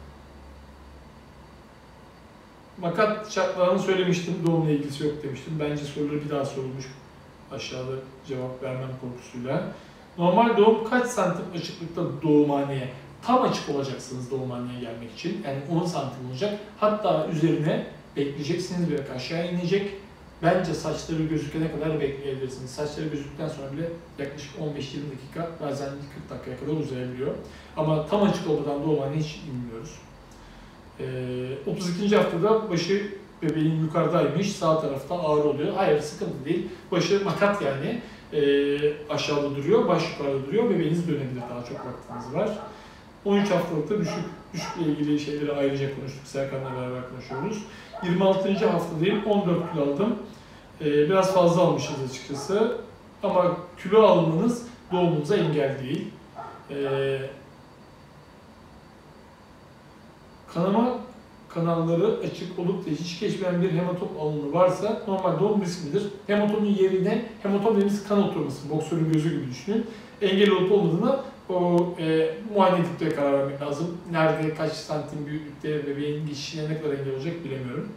Fakat şartlarını söylemiştim, doğumla ilgisi yok demiştim. Bence soruları bir daha sorulmuş aşağıda cevap vermem korkusuyla. Normal doğum kaç santim açıklıkta doğumhaneye? Tam açık olacaksınız doğumhaneye gelmek için. Yani on santim olacak. Hatta üzerine bekleyeceksiniz, biraz aşağı inecek. Bence saçları gözükene kadar bekleyebilirsiniz. Saçları gözüktükten sonra bile yaklaşık on beş yirmi dakika, bazen kırk dakikaya kadar uzayabiliyor. Ama tam açık olmadan doğumhaneye hiç inmiyoruz. Ee, otuz ikinci haftada başı bebeğin yukarıdaymış, sağ tarafta ağrı oluyor. Hayır, sıkıntı değil. Başı makat yani. Ee, aşağıda duruyor, baş yukarıda duruyor. Bebeğiniz dönebilir, daha çok vaktiniz var. on üç haftalıkta düşük, düşükle ilgili şeyleri ayrıca konuştuk. Serkan'la beraber konuşuyoruz. yirmi altıncı haftadayım, on dört kilo aldım. Ee, biraz fazla almışız açıkçası. Ama kilo almanız doğumunuza engel değil. Ee, kanama kanalları açık olup da hiç geçmeyen bir hematom alanı varsa normal doğum riskidir. Hematomun yerine, hematom dediğimiz kan oturması, boksörün gözü gibi düşünün. Engel olup olmadığına o e, muayene edip de karar vermek lazım. Nerede, kaç santim büyüklükte bebeğin geçişine ne kadar engel olacak bilemiyorum.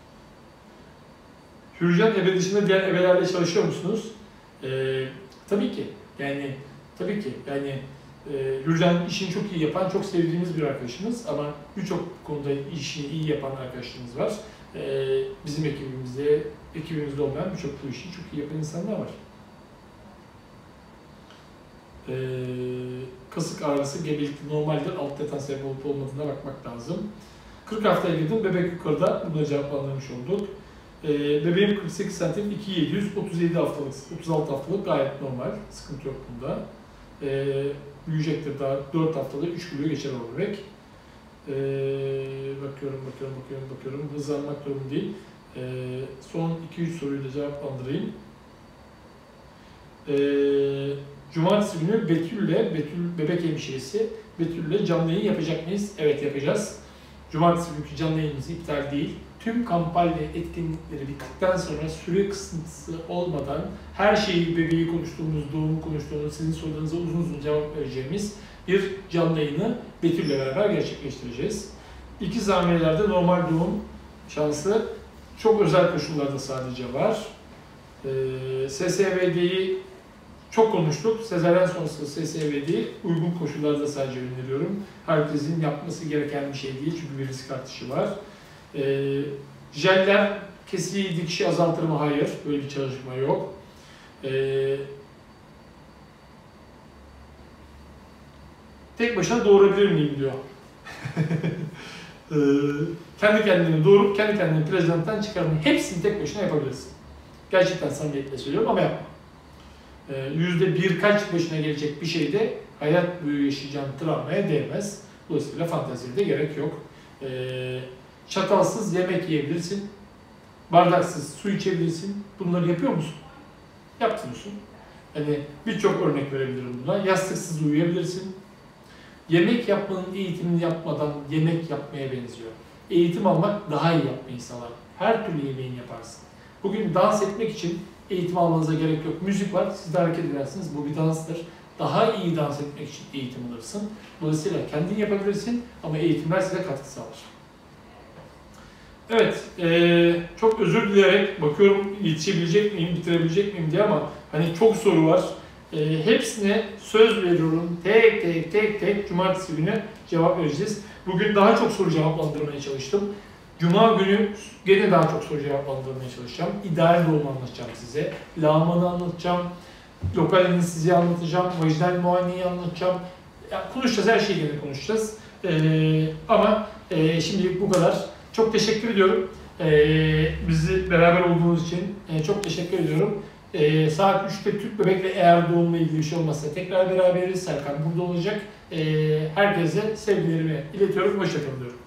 Hürcan ebe dışında diğer ebelerle çalışıyor musunuz? E, tabii ki. Yani tabii ki. Yani e, Hürcan işini çok iyi yapan, çok sevdiğimiz bir arkadaşımız ama birçok konuda işini iyi yapan arkadaşlarımız var. E, bizim ekibimizde, ekibimizde olmayan birçok bu işi çok iyi yapan insanlar var. Ee, kasık ağrısı gebelikte normaldir. Alt yatan sebep olup olmadığına bakmak lazım. kırk haftaya girdim. Bebek yukarıda. Bunu da cevaplandırmış olduk. Ee, bebeğim kırk sekiz santim, iki bin yedi yüz, otuz yedi haftalık, otuz altı haftalık gayet normal. Sıkıntı yok bunda. Ee, büyüyecektir daha dört haftada üç kilo geçer o bebek. Ee, bakıyorum, bakıyorum, bakıyorum, bakıyorum. Hızlanmak durumu değil. Ee, son iki üç soruyu da cevaplandırayım. Ee, Cumartesi günü Betül'le, Betül bebek hemşiresi, Betül'le canlı yayın yapacak mıyız? Evet, yapacağız. Cumartesi günkü canlı yayınımız iptal değil. Tüm kampanya etkinlikleri bittikten sonra süre kısıntısı olmadan her şeyi, bebeği konuştuğumuz, doğumu konuştuğumuz, sizin sorularınıza uzun uzun cevap vereceğimiz bir canlı yayını Betül'le beraber gerçekleştireceğiz. İkiz hamilelerde normal doğum şansı çok özel koşullarda sadece var. Ee, S S V D'yi çok konuştuk. Sezaryen sonrası S S V D'yi uygun koşullarda sadece öneriyorum. Herkesin yapması gereken bir şey değil çünkü bir risk artışı var. Ee, jeller kesiyi dikişi azaltır mı? Hayır. Böyle bir çalışma yok. Ee, tek başına doğurabilir miyim diyor. ee, kendi kendini doğurup kendi kendini prezentten çıkarmayı hepsini tek başına yapabilirsin. Gerçekten samimiyetle söylüyorum ama yapma. Yüzde birkaç başına gelecek bir şeyde hayat boyu yaşayacağın travmaya değmez. Dolayısıyla fanteziye de gerek yok. Ee, çatalsız yemek yiyebilirsin. Bardaksız su içebilirsin. Bunları yapıyor musun? Yapmıyorsun. Yani birçok örnek verebilirim buna. Yastıksız uyuyabilirsin. Yemek yapmanın eğitimini yapmadan yemek yapmaya benziyor. Eğitim almak daha iyi yapmayı sağlar. Her türlü yemeğini yaparsın. Bugün dans etmek için eğitim almanıza gerek yok. Müzik var, siz de hareket edersiniz. Bu bir danstır. Daha iyi dans etmek için eğitim alırsın. Dolayısıyla kendin yapabilirsin ama eğitimler size katkı sağlar. Evet, ee, çok özür dileyerek bakıyorum yetişebilecek miyim, bitirebilecek miyim diye ama hani çok soru var. E, hepsine söz veriyorum. Tek tek tek tek cumartesi günü cevap vereceğiz. Bugün daha çok soru cevaplandırmaya çalıştım. Cuma günü gene daha çok soru cevaplandırmaya çalışacağım. İdeal doğumu anlatacağım size. Lağmanı anlatacağım. Lokal anesteziyi anlatacağım. Vajinal muayeneyi anlatacağım. Ya, konuşacağız, her şeyi gene konuşacağız. Ee, ama e, şimdilik bu kadar. Çok teşekkür ediyorum. Ee, bizi beraber olduğunuz için e, çok teşekkür ediyorum. Ee, saat üçte tüp bebekle eğer doğumla ilgili bir şey olmazsa tekrar beraberiz. Serkan burada olacak. Ee, herkese sevgilerimi iletiyorum. Hoşça kalın diyorum.